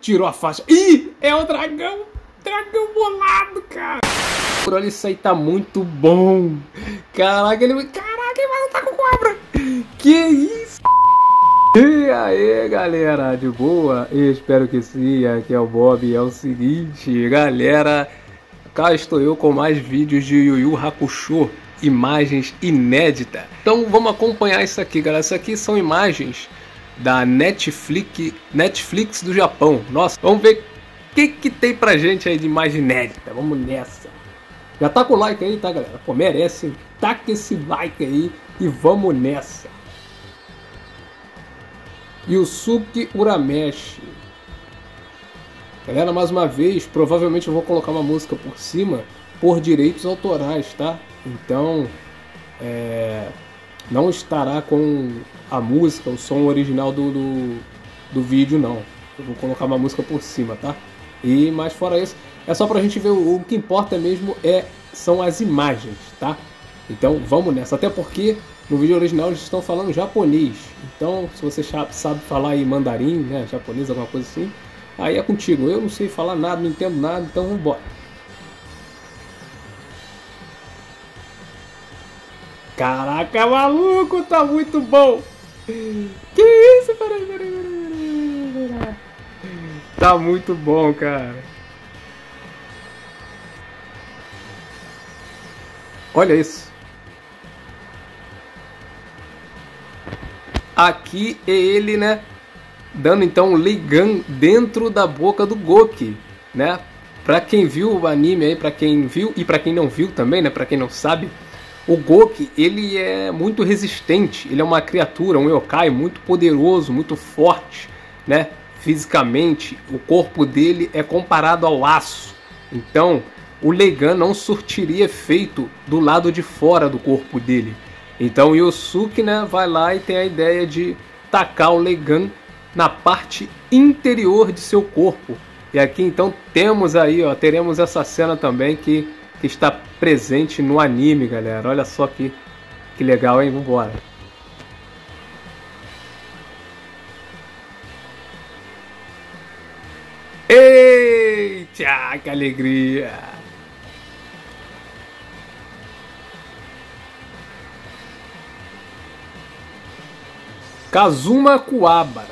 tirou a faixa. Ih, é o dragão. Dragão bolado, cara. Olha, isso aí tá muito bom. Caraca, ele vai lutar com cobra. Que isso? E aí, galera, de boa? Eu espero que sim. Aqui é o Bob e é o seguinte, galera, cá estou eu com mais vídeos de Yu Yu Hakusho, imagens inéditas. Então vamos acompanhar isso aqui, galera. Isso aqui são imagens da Netflix do Japão. Nossa, vamos ver o que tem pra gente aí de imagem inédita. Vamos nessa. Já tá com o like aí, tá, galera? Pô, merece, hein? Taca esse like aí e vamos nessa. Yusuke Urameshi. Galera, mais uma vez, provavelmente eu vou colocar uma música por cima por direitos autorais, tá? Então, não estará com a música, o som original do vídeo, não. Eu vou colocar uma música por cima, tá? Mas fora isso, é só pra gente ver o que importa mesmo são as imagens, tá? Então vamos nessa, até porque no vídeo original eles estão falando japonês. Então se você sabe falar aí mandarim, né, japonês, alguma coisa assim, aí é contigo. Eu não sei falar nada, não entendo nada, então vamos embora. Caraca, maluco, tá muito bom. Que isso? Peraí. Tá muito bom, cara. Olha isso. Aqui é ele, né, dando então um Leigan dentro da boca do Goki, né? Pra quem viu o anime aí, pra quem viu e pra quem não viu também, né, pra quem não sabe, o Goki, ele é muito resistente, ele é uma criatura, um yokai muito poderoso, muito forte, né? Fisicamente, o corpo dele é comparado ao aço. Então, o Leigan não surtiria efeito do lado de fora do corpo dele. Então o Yusuke, né, vai lá e tem a ideia de tacar o Leigan na parte interior de seu corpo. E aqui então temos aí, ó, teremos essa cena também que está presente no anime, galera. Olha só que legal, hein? Vambora. Eita, que alegria! Kazuma Kuwabara.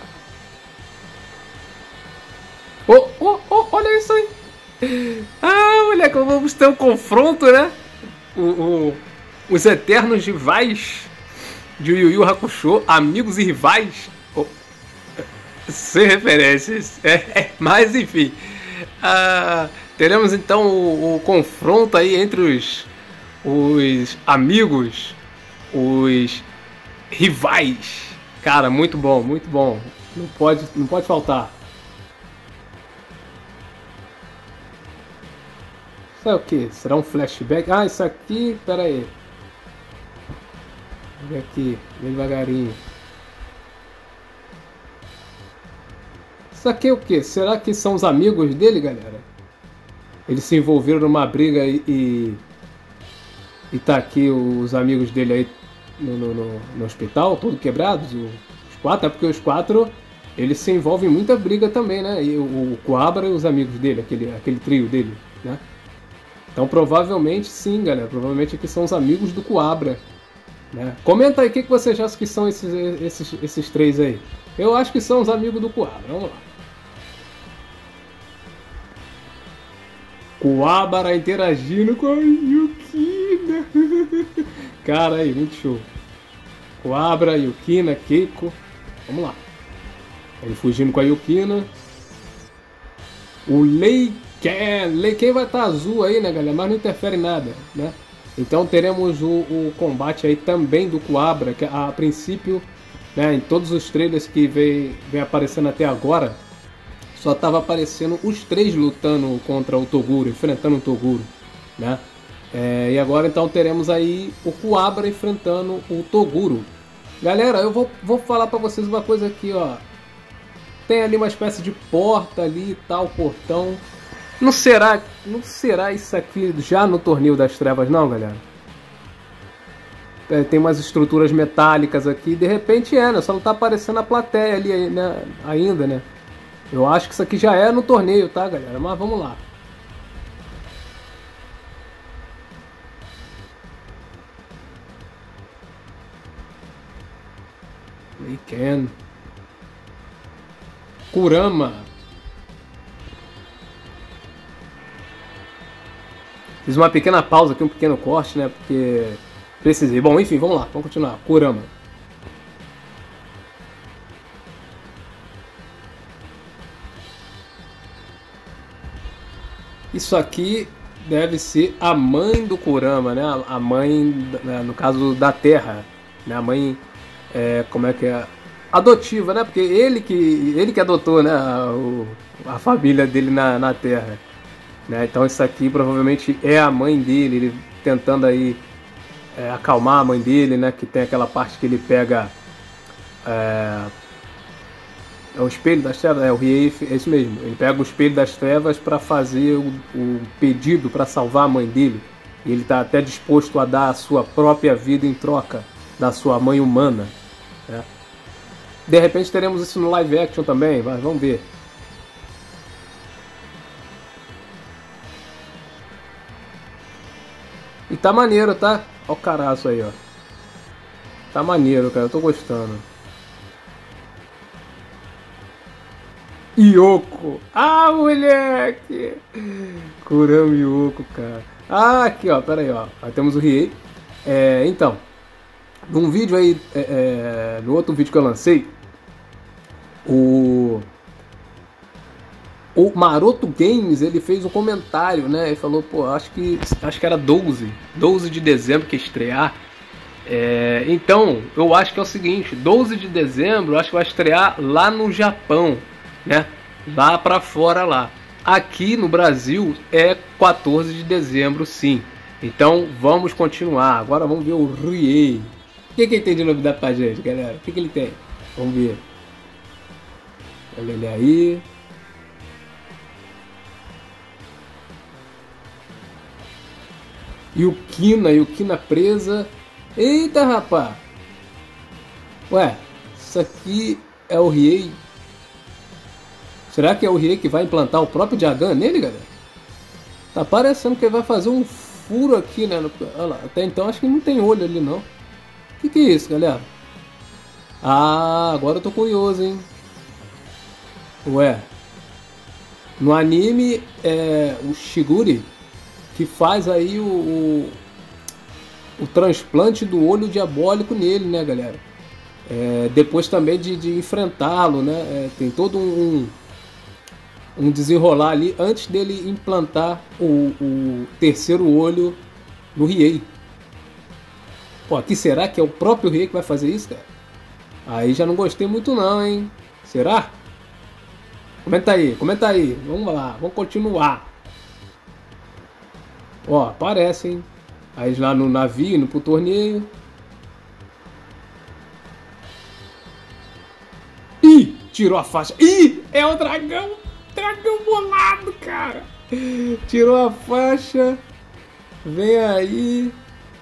Olha isso aí. Ah, moleque, vamos ter um confronto, né? Os eternos rivais de Yu Yu Hakusho, amigos e rivais. Sem referências. Mas enfim. Teremos então o confronto aí entre os amigos, os rivais. Cara, muito bom, muito bom. Não pode faltar. Isso é o que? Será um flashback? Ah, isso aqui... Pera aí. Vamos ver aqui, bem devagarinho. Isso aqui é o que? Será que são os amigos dele, galera? Eles se envolveram numa briga e tá aqui os amigos dele aí no hospital, todo quebrados, os quatro, é porque os quatro eles se envolvem em muita briga também, né? E o Kuwabara e os amigos dele, aquele trio dele, né? Então provavelmente sim, galera, provavelmente aqui são os amigos do Kuwabara, né? Comenta aí o que vocês acham que são esses três aí. Eu acho que são os amigos do Kuwabara, vamos lá. Kuwabara interagindo com a Yukina. Cara aí, muito show. Kuwabara, Yukina, Keiko. Vamos lá. Ele fugindo com a Yukina. O Leiken vai estar azul aí, né, galera? Mas não interfere em nada, né? Então teremos o combate aí também do Kuwabara, que a princípio, né, em todos os trailers que vem aparecendo até agora, só estava aparecendo os três lutando contra o Toguro, enfrentando o Toguro, né? E agora então teremos aí o Kuwabara enfrentando o Toguro. Galera, eu vou falar pra vocês uma coisa aqui, ó. Tem ali uma espécie de porta ali e tal, portão. Não será isso aqui já no Torneio das Trevas não, galera? Tem umas estruturas metálicas aqui, de repente né? Só não tá aparecendo a plateia ali, né, ainda, né? Eu acho que isso aqui já é no torneio, tá, galera? Mas vamos lá. Weekend. Kurama. Fiz uma pequena pausa aqui, um pequeno corte, né? Porque precisei. Bom, enfim, vamos lá. Vamos continuar. Kurama. Isso aqui deve ser a mãe do Kurama, né? A mãe, no caso da Terra, né? A mãe, como é que é? Adotiva, né? Porque ele que adotou, né? A família dele na Terra, né? Então isso aqui provavelmente é a mãe dele, ele tentando aí acalmar a mãe dele, né? Que tem aquela parte que ele pega é o espelho das trevas, o Riei, é isso mesmo. Ele pega o espelho das trevas para fazer o pedido para salvar a mãe dele. E ele está até disposto a dar a sua própria vida em troca da sua mãe humana, né? De repente teremos isso no live action também, mas vamos ver. E tá maneiro, tá? Olha o caraço aí, ó. Tá maneiro, cara, eu tô gostando. Yoko! Ah, moleque! Kurama Yoko, cara. Ah, aqui, ó, pera aí, ó. Aí temos o Riei. Então, num vídeo aí, no outro vídeo que eu lancei, o Maroto Games, ele fez um comentário, né? Ele falou, pô, acho que era 12 de dezembro que ia estrear. Então, eu acho que é o seguinte, 12 de dezembro, eu acho que vai estrear lá no Japão, né? Lá pra fora lá. Aqui no Brasil é 14 de dezembro, sim. Então vamos continuar. Agora vamos ver o Riei. O que ele tem de novidade pra gente, galera? O que ele tem? Vamos ver. Olha ele aí. Yukina presa. Eita, rapaz. Ué, isso aqui é o Riei. Será que é o Riei que vai implantar o próprio Jagan nele, galera? Tá parecendo que ele vai fazer um furo aqui, né? Olha lá, até então acho que não tem olho ali, não. O que é isso, galera? Ah, agora eu tô curioso, hein? Ué. No anime, é o Shigure que faz aí o transplante do olho diabólico nele, né, galera? Depois também de enfrentá-lo, né? Tem todo um desenrolar ali antes dele implantar o terceiro olho no Riei. Pô, aqui será que é o próprio Riei que vai fazer isso, cara? Aí já não gostei muito não, hein? Será? Comenta aí. Vamos lá, vamos continuar. Ó, aparece, hein? Aí lá no navio, indo pro torneio. Ih, tirou a faixa. Ih, é o dragão. Dragão bolado, cara. Tirou a faixa. Vem aí.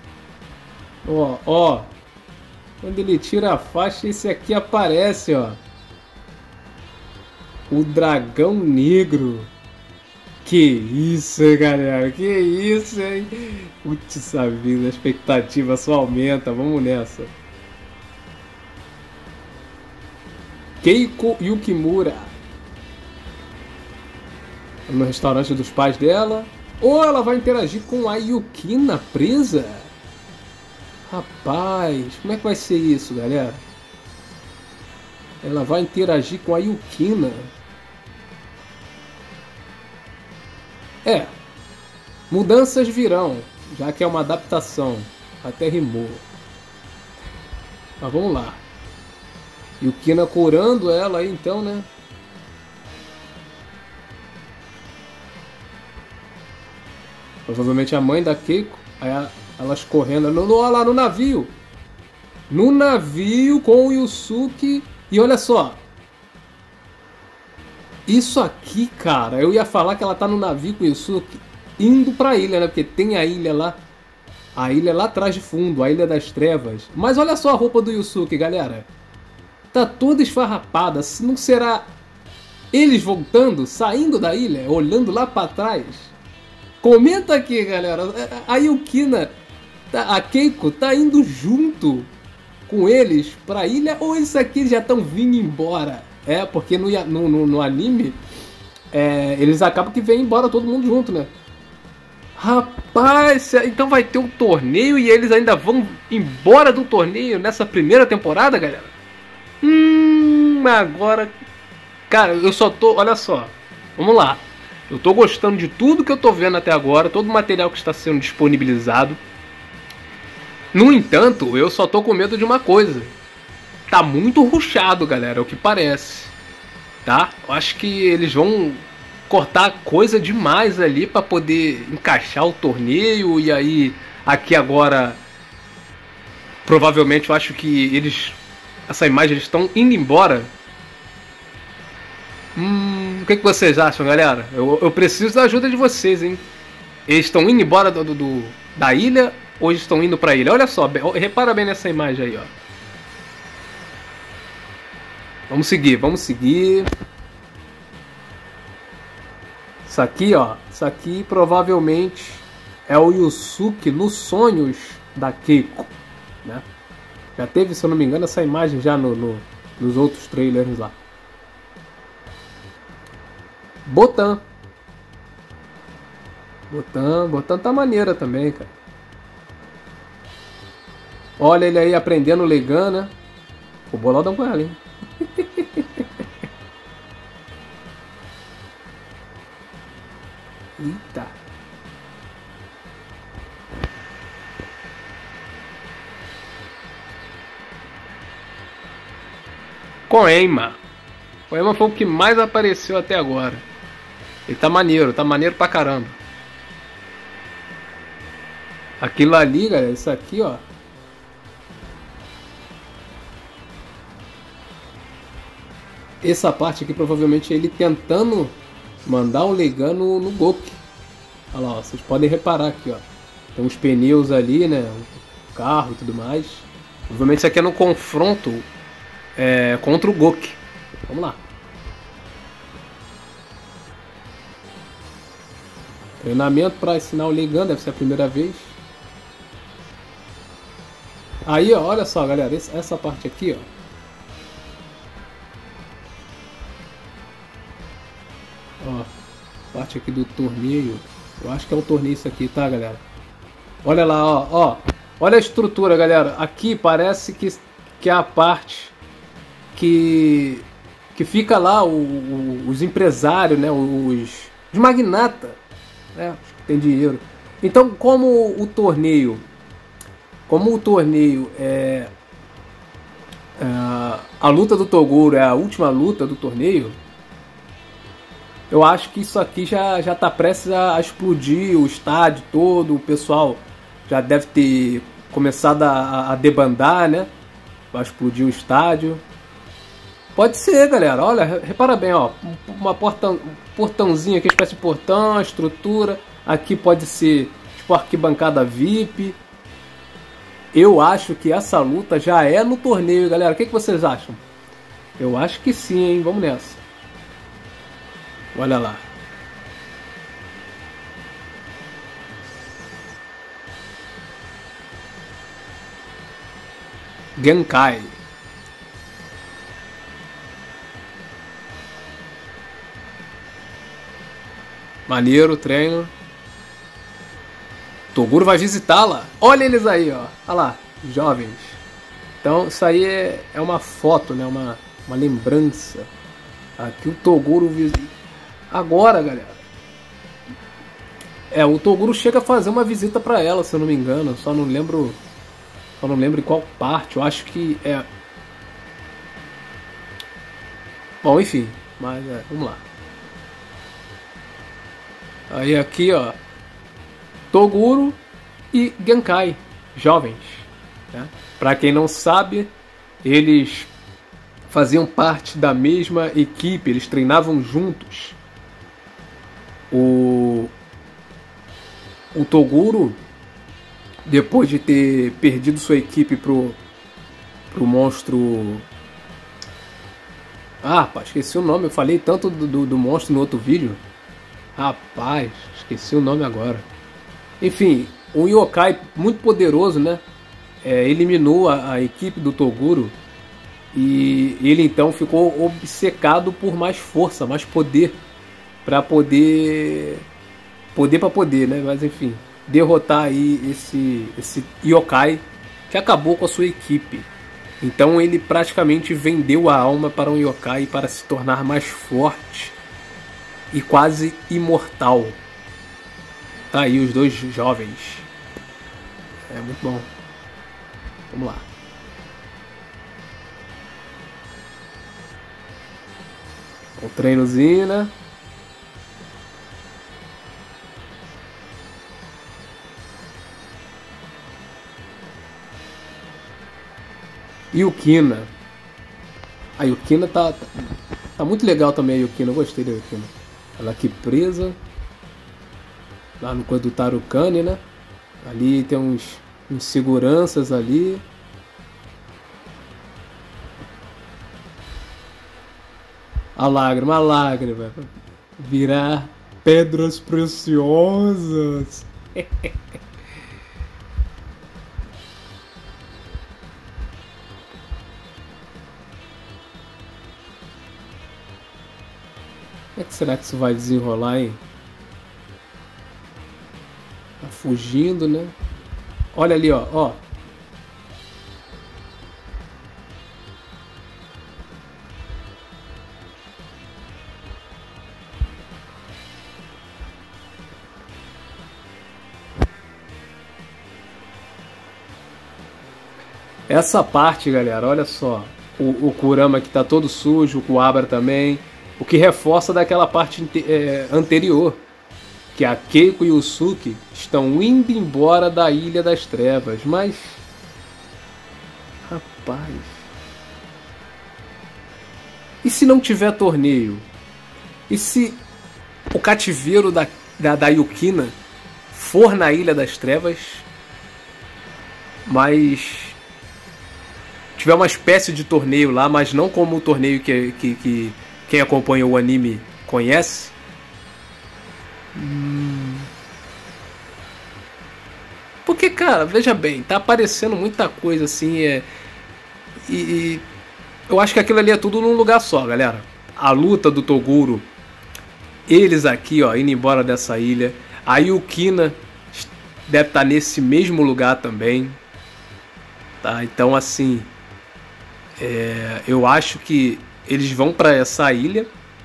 Ó. Quando ele tira a faixa, esse aqui aparece, ó. O dragão negro. Que isso, hein, galera? Que isso, hein? Putz, a vida, a expectativa só aumenta. Vamos nessa. Keiko Yukimura. No restaurante dos pais dela. Ou ela vai interagir com a Yukina presa? Rapaz, como é que vai ser isso, galera? Ela vai interagir com a Yukina. Mudanças virão, já que é uma adaptação. Até rimou. Mas vamos lá. Yukina curando ela aí então, né? Provavelmente a mãe da Keiko. Aí elas correndo lá no navio. No navio com o Yusuke. E olha só. Isso aqui, cara. Eu ia falar que ela tá no navio com o Yusuke indo pra ilha, né? Porque tem a ilha lá. A ilha lá atrás de fundo. A Ilha das Trevas. Mas olha só a roupa do Yusuke, galera. Tá toda esfarrapada. Não será eles voltando, saindo da ilha, olhando lá pra trás. Comenta aqui, galera. A Yukina, a Keiko, tá indo junto com eles pra ilha, ou isso aqui já estão vindo embora? É, porque no anime, eles acabam que vêm embora todo mundo junto, né? Rapaz, então vai ter um torneio e eles ainda vão embora do torneio nessa primeira temporada, galera? Agora... Cara, eu só tô... Olha só, vamos lá. Eu tô gostando de tudo que eu tô vendo até agora, todo o material que está sendo disponibilizado. No entanto, eu só tô com medo de uma coisa. Tá muito rushado, galera, é o que parece. Tá? Eu acho que eles vão cortar coisa demais ali pra poder encaixar o torneio. E aí, aqui agora... Provavelmente eu acho que eles... Essa imagem, eles estão indo embora. O que vocês acham, galera? Eu preciso da ajuda de vocês, hein? Eles estão indo embora da ilha ou eles estão indo pra ilha? Olha só, repara bem nessa imagem aí, ó. Vamos seguir, vamos seguir. Isso aqui, ó. Isso aqui provavelmente é o Yusuke nos sonhos da Keiko, né? Já teve, se eu não me engano, essa imagem já nos outros trailers lá. Botan tá maneira também, cara. Olha ele aí aprendendo Legan, né? O boladão com ela, hein? Eita. Koenma. Koenma foi o que mais apareceu até agora. Ele tá maneiro pra caramba. Aquilo ali, galera, isso aqui, ó. Essa parte aqui provavelmente é ele tentando mandar um Legan no Goku. Olha lá, ó, vocês podem reparar aqui, ó. Tem uns pneus ali, né? Um carro e tudo mais. Provavelmente isso aqui é no confronto contra o Goku. Vamos lá. Treinamento para ensinar o Legan, deve ser a primeira vez. Aí, ó, olha só, galera, essa parte aqui, ó. Ó, parte aqui do torneio. Eu acho que é um torneio isso aqui, tá, galera? Olha lá, ó. Olha a estrutura, galera. Aqui parece que é a parte que fica lá os empresários, né? Os magnatas, né? Que tem dinheiro. Então, como o torneio é a luta do Toguro é a última luta do torneio, eu acho que isso aqui já tá prestes a explodir o estádio todo. O pessoal já deve ter começado a debandar, né? Vai explodir o estádio. Pode ser, galera. Olha, repara bem, ó. Um portãozinho aqui, espécie de portão, a estrutura. Aqui pode ser tipo arquibancada VIP. Eu acho que essa luta já é no torneio, galera. O que vocês acham? Eu acho que sim, hein? Vamos nessa. Olha lá. Genkai. Maneiro o treino. Toguro vai visitá-la. Olha eles aí, ó. Olha lá, jovens. Então isso aí é uma foto, né? Uma lembrança. Aqui o Toguro visita. Agora, galera. O Toguro chega a fazer uma visita pra ela, se eu não me engano. Só não lembro em qual parte. Eu acho que é... Bom, enfim. Mas vamos lá. Aí aqui, ó. Toguro e Genkai, jovens. Né? Pra quem não sabe, eles faziam parte da mesma equipe. Eles treinavam juntos. O Toguro, depois de ter perdido sua equipe pro monstro Ah, pá, esqueci o nome. Eu falei tanto do monstro no outro vídeo. Rapaz, esqueci o nome agora. Enfim, um yokai muito poderoso, né? Eliminou a equipe do Toguro. E ele então ficou obcecado por mais força, mais poder. Pra poder pra poder, né? Mas enfim, derrotar aí esse yokai que acabou com a sua equipe. Então ele praticamente vendeu a alma para um yokai para se tornar mais forte e quase imortal. Tá aí os dois jovens. É muito bom. Vamos lá. O treinozinho, né? Yukina. A Yukina tá muito legal também, a Yukina. Eu gostei da Yukina. Ela aqui presa. Lá no coisa do Tarukani, né? Ali tem uns seguranças ali. A lágrima. Virar pedras preciosas. Como é que será que isso vai desenrolar, hein? Tá fugindo, né? Olha ali, ó. Essa parte, galera, olha só. O Kurama que tá todo sujo, o Kuwabara também. O que reforça daquela parte anterior. Que a Keiko e o Suki estão indo embora da Ilha das Trevas. Mas... rapaz... e se não tiver torneio? E se o cativeiro da Yukina for na Ilha das Trevas, mas tiver uma espécie de torneio lá, mas não como o torneio que quem acompanha o anime conhece? Porque, cara, veja bem, tá aparecendo muita coisa assim, e eu acho que aquilo ali é tudo num lugar só, galera. A luta do Toguro, eles aqui, ó, indo embora dessa ilha. A Yukina deve estar nesse mesmo lugar também, tá? Então, assim, eu acho que eles vão pra essa ilha.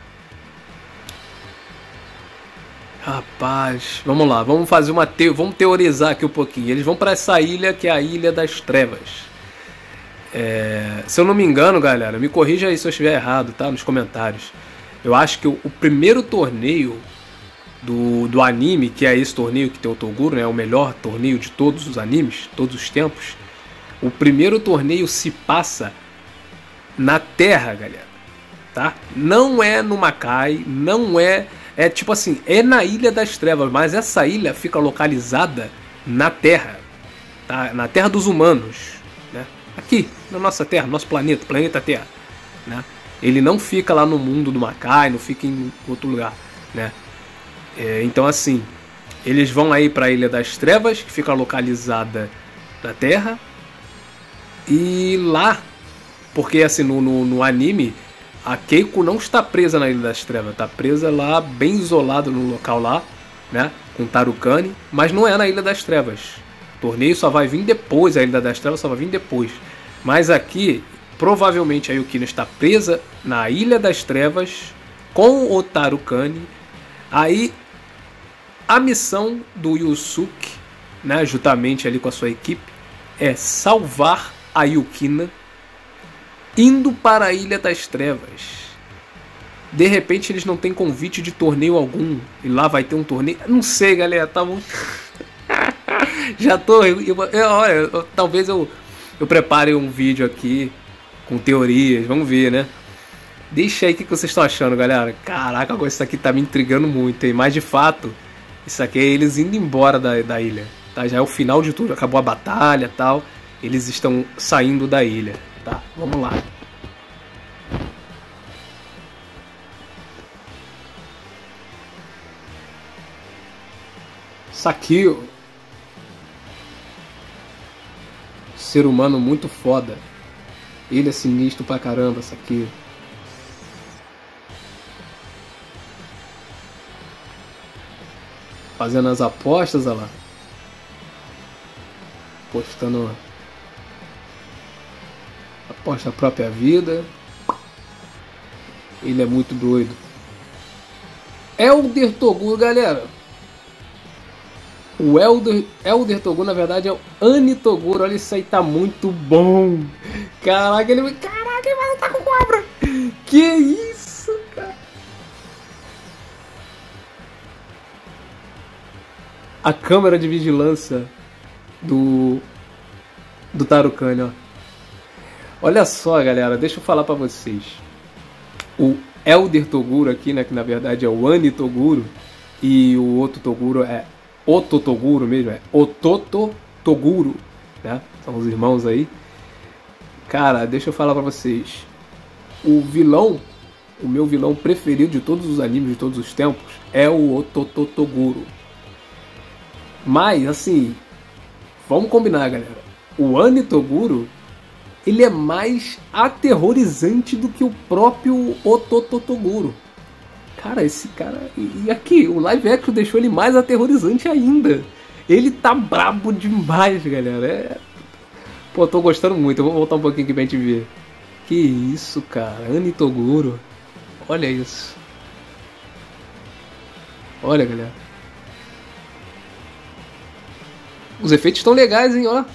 Rapaz, vamos lá, vamos fazer vamos teorizar aqui um pouquinho. Eles vão pra essa ilha que é a Ilha das Trevas. Se eu não me engano, galera, me corrija aí se eu estiver errado, tá? Nos comentários. Eu acho que o primeiro torneio do anime, que é esse torneio que tem o Toguro, né? O melhor torneio de todos os animes, todos os tempos. O primeiro torneio se passa na Terra, galera, tá? Não é no Makai, não é tipo assim, é na Ilha das Trevas, mas essa ilha fica localizada na Terra, tá? Na Terra dos humanos, né? Aqui, na nossa Terra, nosso planeta Terra, né? Ele não fica lá no mundo do Makai, não fica em outro lugar, né? Então, assim, eles vão aí para a Ilha das Trevas, que fica localizada na Terra, e lá, porque assim, no anime, a Keiko não está presa na Ilha das Trevas, está presa lá, bem isolada no local lá, né, com Tarukani, mas não é na Ilha das Trevas. O torneio só vai vir depois, a Ilha das Trevas só vai vir depois. Mas aqui, provavelmente a Yukina está presa na Ilha das Trevas com o Tarukani. Aí, a missão do Yusuke, né, juntamente ali com a sua equipe, é salvar a Yukina, indo para a Ilha das Trevas. De repente eles não têm convite de torneio algum, e lá vai ter um torneio. Não sei, galera, tá muito... Já tô... olha, talvez eu prepare um vídeo aqui com teorias, vamos ver, né? Deixa aí o que vocês estão achando, galera. Caraca, agora isso aqui tá me intrigando muito, hein? Mas de fato, isso aqui é eles indo embora da ilha, tá? Já é o final de tudo, acabou a batalha e tal. Eles estão saindo da ilha, tá? Vamos lá. Sakio. Ser humano muito foda. Ele é sinistro pra caramba, Sakio. Fazendo as apostas, olha lá. Apostando. Aposta a própria vida. Ele é muito doido. Elder Toguro, galera. O Elder Toguro, na verdade, é o Ani Toguro. Olha, isso aí tá muito bom. Caraca, ele vai lutar com cobra. Que isso, cara. A câmera de vigilância do Tarukani, ó. Olha só, galera, deixa eu falar pra vocês. O Elder Toguro aqui, né, que na verdade é o Ani Toguro, e o outro Toguro é Oto Toguro mesmo, é Ototo Toguro, né? São os irmãos aí. Cara, deixa eu falar pra vocês. O meu vilão preferido de todos os animes de todos os tempos é o Ototo Toguro. Mas, assim, vamos combinar, galera. O Ani Toguro, ele é mais aterrorizante do que o próprio Ototo Toguro. Cara, esse cara... E aqui, o live action deixou ele mais aterrorizante ainda. Ele tá brabo demais, galera. Pô, tô gostando muito. Eu vou voltar um pouquinho aqui pra gente ver. Que isso, cara. Ani Toguro. Olha isso. Olha, galera. Os efeitos estão legais, hein, ó.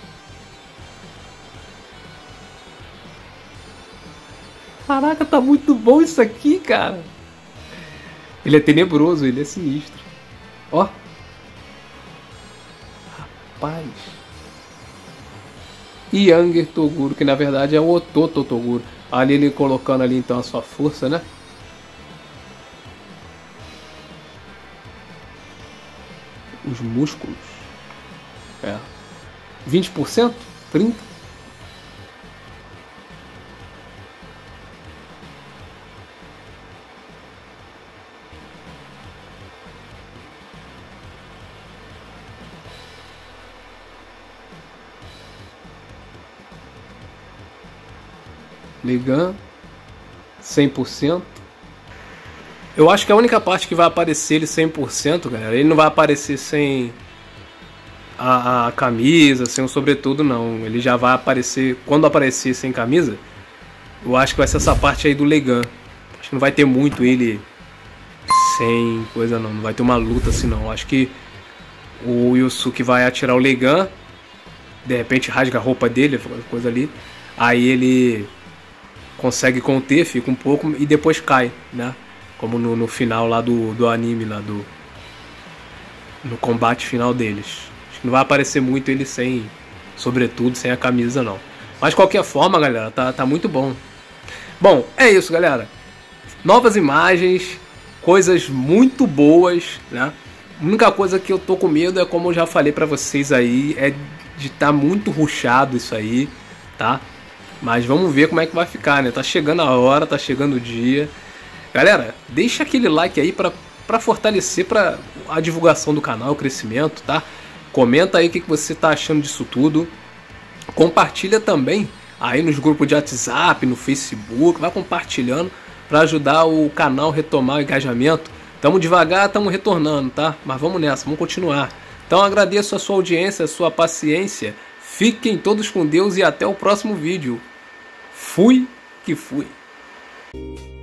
Caraca, tá muito bom isso aqui, cara. Ele é tenebroso, ele é sinistro. Ó. Rapaz. Younger Toguro, que na verdade é o Ototo Toguro. Ali ele colocando ali então a sua força, né? Os músculos. É. 20%? 30%? Legan 100%. Eu acho que a única parte que vai aparecer ele 100%, galera, ele não vai aparecer sem a camisa, sem o sobretudo, não. Ele já vai aparecer, quando aparecer sem camisa, eu acho que vai ser essa parte aí do Legan. Acho que não vai ter muito ele sem coisa, não. Não vai ter uma luta assim, não. Eu acho que o Yusuke vai atirar o Legan, de repente rasga a roupa dele, coisa ali. Aí ele consegue conter, fica um pouco e depois cai, né? Como no final lá do anime, lá no combate final deles. Acho que não vai aparecer muito ele sem, sobretudo, sem a camisa, não. Mas de qualquer forma, galera, tá muito bom. Bom, é isso, galera. Novas imagens, coisas muito boas, né? A única coisa que eu tô com medo é, como eu já falei pra vocês aí, é de estar muito rushado isso aí, tá? Mas vamos ver como é que vai ficar, né? Tá chegando a hora, tá chegando o dia. Galera, deixa aquele like aí pra fortalecer a divulgação do canal, o crescimento, tá? Comenta aí o que você tá achando disso tudo. Compartilha também aí nos grupos de WhatsApp, no Facebook. Vai compartilhando pra ajudar o canal a retomar o engajamento. Tamo devagar, tamo retornando, tá? Mas vamos nessa, vamos continuar. Então agradeço a sua audiência, a sua paciência. Fiquem todos com Deus e até o próximo vídeo. Fui que fui.